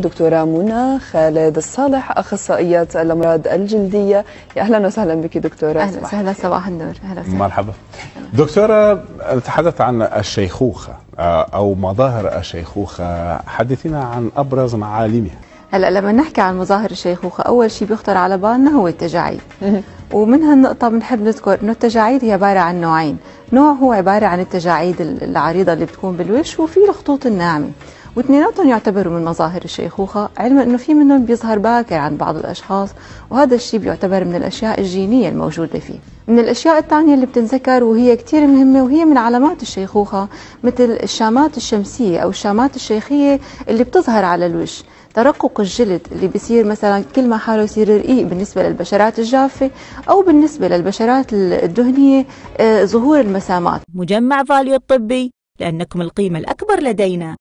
دكتورة منى خالد الصالح، أخصائية الأمراض الجلدية. يا أهلا وسهلا بك دكتورة. أهلا وسهلا، صباح النور. أهلا وسهلا. مرحبا دكتورة. نتحدث عن الشيخوخة أو مظاهر الشيخوخة، حدثينا عن أبرز معالمها. هلا لما نحكي عن مظاهر الشيخوخة أول شيء بيخطر على بالنا هو التجاعيد، ومن هالنقطة بنحب نذكر إنه التجاعيد هي عبارة عن نوعين. نوع هو عبارة عن التجاعيد العريضة اللي بتكون بالوجه، وفي الخطوط الناعمة، واثنيناتهم يعتبروا من مظاهر الشيخوخة، علما انه في منهم بيظهر باكر عند بعض الاشخاص، وهذا الشيء بيعتبر من الاشياء الجينية الموجودة فيه. من الاشياء الثانية اللي بتنذكر وهي كثير مهمة وهي من علامات الشيخوخة، مثل الشامات الشمسية او الشامات الشيخية اللي بتظهر على الوجه، ترقق الجلد اللي بيصير مثلا كل ما حاله يصير رقيق بالنسبة للبشرات الجافة، او بالنسبة للبشرات الدهنية ظهور المسامات. مجمع فاليو الطبي، لأنكم القيمة الأكبر لدينا.